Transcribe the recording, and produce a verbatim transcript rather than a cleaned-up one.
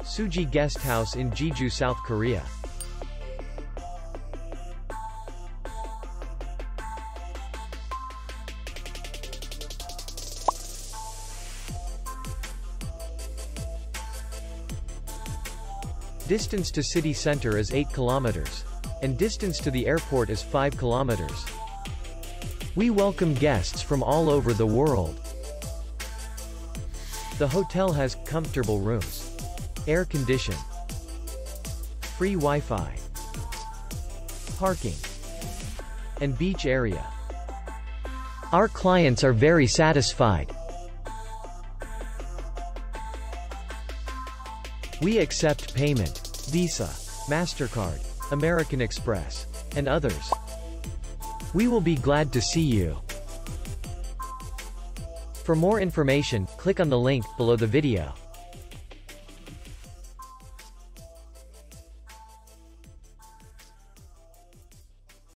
Suji Guesthouse in Jeju, South Korea. Distance to city center is eight kilometers. And distance to the airport is five kilometers. We welcome guests from all over the world. The hotel has comfortable rooms, air condition, free Wi-Fi, parking, and beach area. Our clients are very satisfied. We accept payment, Visa, MasterCard, American Express, and others. We will be glad to see you. For more information, click on the link below the video.